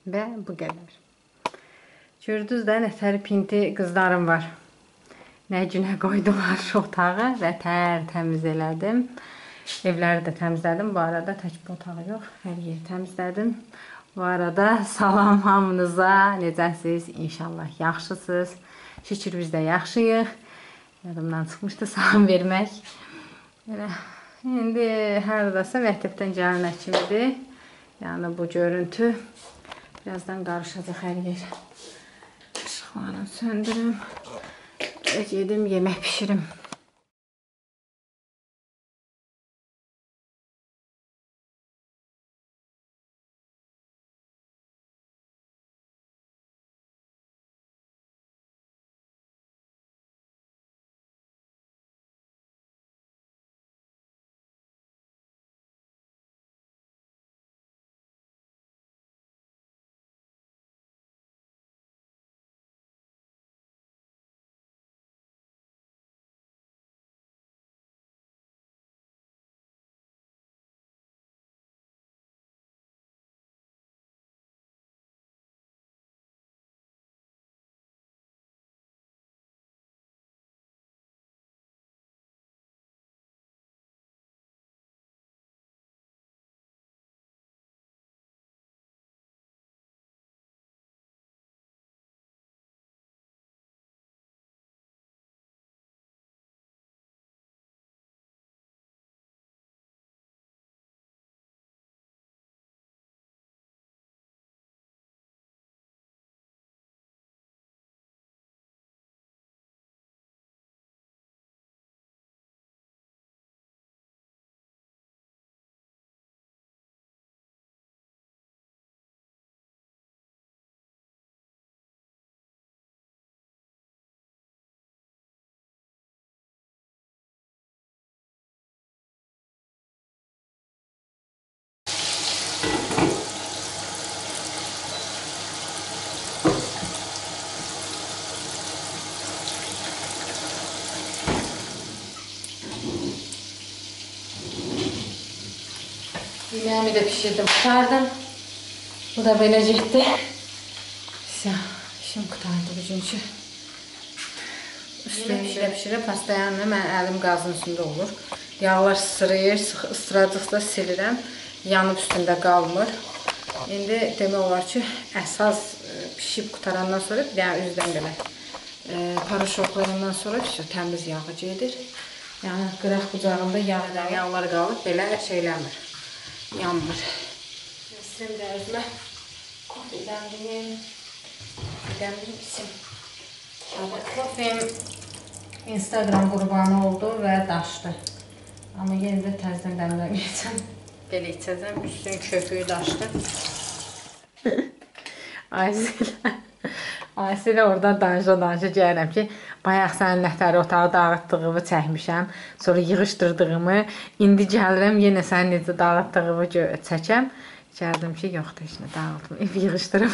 Və bu qədər. Gördünüz də nətər pinti qızlarım var. Nə günə qoydular otağı və təmiz elədim. Evləri də təmizlədim. Bu arada tək bu otağı yox, hər yeri təmizlədim. Bu arada salam hamınıza. Necəsiz? İnşallah yaxşısınız. Şükür biz də yaxşıyıq. Yadımdan çıxmışdı salam vermək. İndi hərdasa məktəbdən gələn kimidir. Yəni bu görüntü birazdan qarışacaq hər yer. Işıqlarını söndürüm. Gedim yemək pişirim. Yemeğimi de pişirdim, kurtardım. Bu da böyle gitti. İşim kurtardı bugünkü. Üstüne pişirip pasta yanına mən əlim qazın üstündə olur. Yağlar sırayır, ısıradıqda silirəm. Yanıb üstündə qalmır. İndi demək olar ki, əsas pişib qutarandan sonra bir dənə üzdən belə paraşoklarından sonra təmiz yağı gedir. Yəni qıraq bucağında yağlar qalıb belə şeyləmir. Yanmır. Sistem də özümə kofedəmdiyim bizim. Kofem Instagram qurbanı oldu və daşdı. Amma yenə də təzdən dəmləməyəcəm. Belə içəcəm, üstün köpüyü daşdı. Aysilə oradan danışa gəlirəm ki, bayaq sənin nətəri otağı dağıtdığımı çəkmişəm, sonra yığışdırdığımı, indi gəlirəm yenə sənin necə dağıtdığımı çəkəm. Gəldim ki, yoxdur, işini dağıtdım, ev yığışdırım.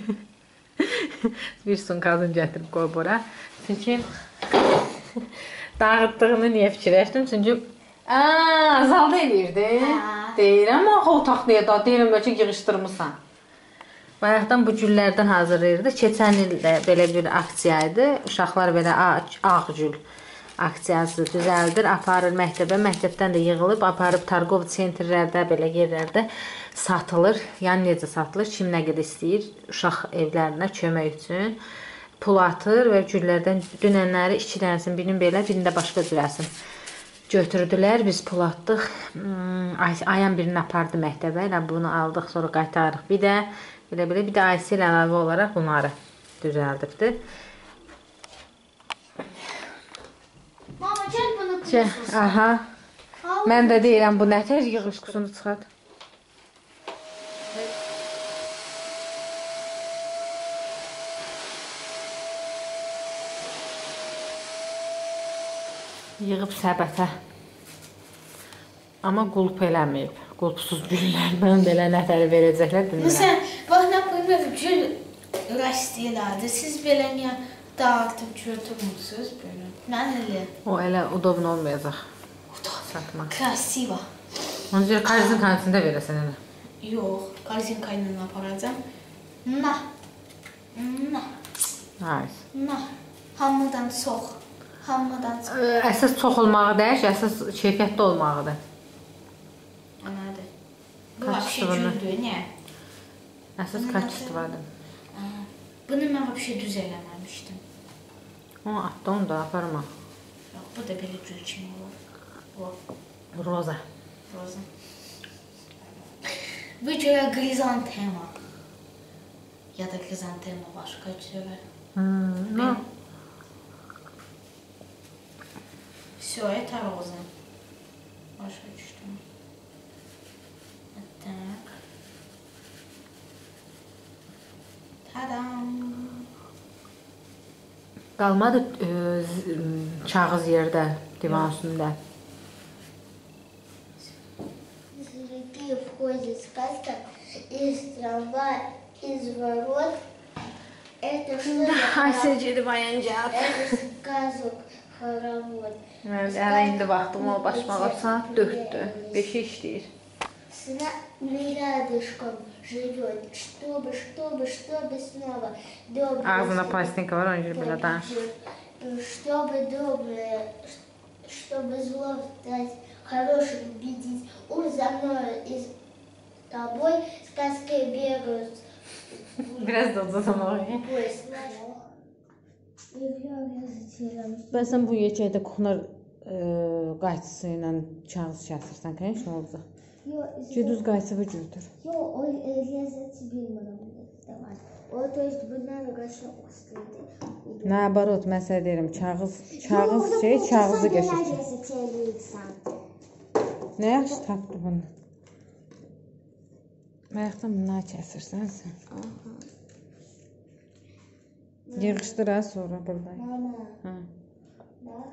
Bir sunkazını gətirib qoy bura. Çünki dağıtdığını niyə fikirləşdim? Çünki azalda eləyirdi. Deyirəm, axı otaq niyə da, deyirəm, bəlkə yığışdırmışsan. Bayaqdan bu güllərdən hazırlayırdı. Keçən il də belə bir aksiya idi. Uşaqlar belə ağ gül aksiyası düzəldir, aparır məktəbə. Məktəbdən də yığılıb, aparıb targov sentrlərdə, belə yerlərdə satılır. Yəni necə satılır? Kim nə qədər istəyir? Uşaq evlərinə kömək üçün pul atır və güllərdən dünənləri 2 dənəsini, birini belə, birini də başqa cürəsini götürdülər. Biz pul atdıq. Ayan birini apardı məktəbə. Elə bunu aldıq, sonra qaytarıq. Bir də belə bir də Aysi ilə əlavə olaraq bunları düzəldirdi. Mama, gəl bunu qırışmasın. Aha. Mən də deyirəm, bu nətər yığışqısını çıxart. Yığıb səbətə. Amma qulp eləməyib. Qulpsuz güllərdən belə nətəri verəcəklər, bilmirəm. Məsələn, bax, nə bilmirəm, gül rəstiyələrdir. Siz belə niyə dağıtıb götürmürsünüz belə? Mən elə. O elə udobun olmayacaq. Satma. Krasiva. Onu deyir, korzinkanın içində verəsən elə. Yox, korzinka ilə aparacam. Nah. Nah. Nice. Nah. Hamıdan çox. Hamıdan çox. Əsas çox olmağı deyil, əsas keyfiyyətli olmağıdır. Nədir? Bu Kaçışdığını. güldür, niyə? Əsas kaçışdıvadır. Bunu mən vəbşə düz eləməmişdim. Onu atdı, onu da aparma. Yox, bu da belə gül kimi olur. Bu. Roza. Roza. Bu görə krizantema. Ya da krizantema başqa cürə. No. Все, это роза. Başqa düşdüm. Так. Tadam. Qalmadı kağız yerdə, divan üstündə. Зряки входит сказка из трамвая, из ворот. Это что? Ayşəcədi bayancaq. Это сказок хоровод. Mən hələ indi vaxtım o başmağa saat 4-dür. 5-i işləyir. С нами рядышком живет, чтобы снова доброе. Ağzında plastinka var, onun üçün belə danış. Чтобы доброе, чтобы зло стать хорошим, победить. За мной и с тобой сказки бегают. Biraz da uzamaq. Bəsən bu yekəkdə kuxnar qayçısı ilə kağız kəsirsən, ki, nə olacaq? Ki, düz qayçı bu cürdür. Резать бимером. То есть bunlar qaşıq üstündə. Nabarot, mən sənə deyirəm, kağızı keçir. Nə yaxşı tapdı bunu? Ayaqdan bunları kəsirsən sən. Yığışdır ha sonra burada. Mama. Ha. Да?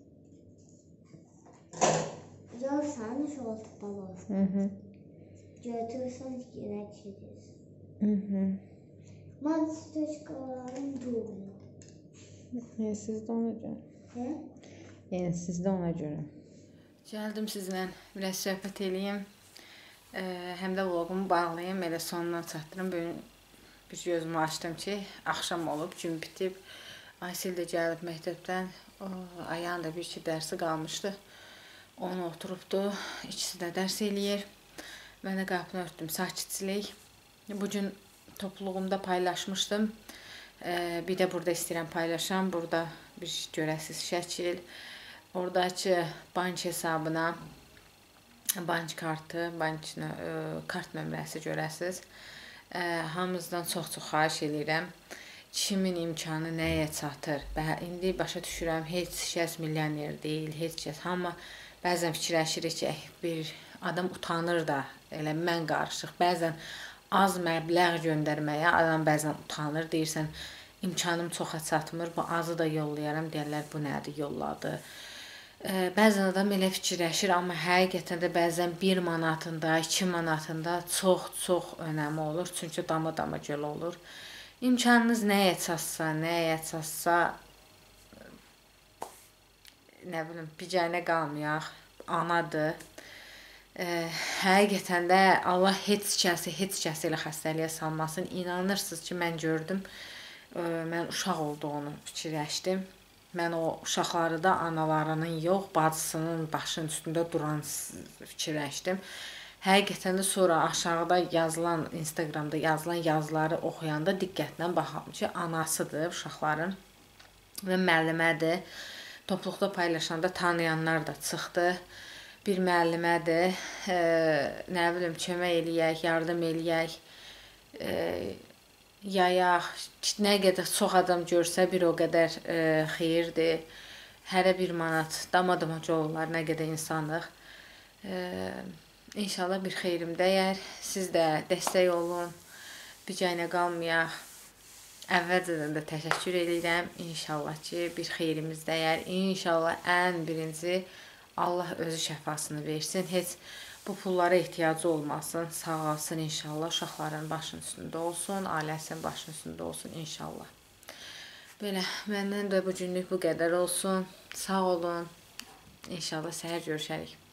Görsən şoltu balası. Götürsən yerə çevirsən. Mən stoçkalarım doğru. Yəni sizdə ona görə. Hə? Yəni sizdə ona görə. Gəldim sizlə biraz söhbət eləyim. Həm də vlogumu bağlayım, elə sonuna çatdırım. Bugün bir gözümü açdım ki, axşam olub, gün bitib. Aysil də gəlib məktəbdən. Ayağın da bir-iki dərsi qalmışdı. Onu oturubdu, ikisi də dərs eləyir. Mən də qapını örtdüm, sakitçilik. Bugün topluluğumda paylaşmışdım. Bir də burada istəyirəm paylaşam. Burada bir görəsiz şəkil. Oradakı bank hesabına, bank kartı, kart nömrəsi görəsiz. Hamınızdan çox-çox xahiş edirəm. Kimin imkanı nəyə çatır? İndi başa düşürəm, heç kəs milyoner deyil, heç kəs. Amma bəzən fikirləşirik ki, bir adam utanır da, elə mən qarışıq. Bəzən az məbləğ göndərməyə adam bəzən utanır. Deyirsən, imkanım çoxa çatmır, bu azı da yollayaram. Deyirlər, bu nədir, yolladı. Bəzən adam elə fikirləşir, amma həqiqətən də bəzən 1 manatında, 2 manatında çox-çox önəmi olur. Çünki dama-dama göl olur. İmkanınız nəyə çatsa, nə bilim, bicənə qalmayaq, anadır. Həqiqətən də Allah heç kəsi ilə xəstəliyə salmasın. İnanırsınız ki, mən gördüm, mən uşaq olduğunu fikirləşdim. Mən o uşaqları da analarının yox, bacısının başının üstündə duran fikirləşdim. Həqiqətən də sonra aşağıda yazılan, Instagramda yazılan yazıları oxuyanda diqqətlə baxam ki, anasıdır uşaqların və müəllimədir. Topluluqda paylaşanda tanıyanlar da çıxdı. Bir müəllimədir, nə bilim, kömək eləyək, yardım eləyək, yayaq, nə qədər çox adam görsə bir o qədər xeyirdir. Hərə 1 manat, dama-damaca olurlar, nə qədər insanlıq. İnşallah bir xeyrim dəyər. Siz də dəstək olun, bicənə qalmayaq. Əvvəlcədən də təşəkkür edirəm. İnşallah ki, bir xeyrimiz dəyər. İnşallah ən birinci Allah özü şəfasını versin. Heç bu pullara ehtiyacı olmasın. Sağ olsun inşallah. Uşaqların başının üstündə olsun, ailəsinin başının üstündə olsun inşallah. Belə, məndən də bu günlük bu qədər olsun. Sağ olun. İnşallah səhər görüşərik.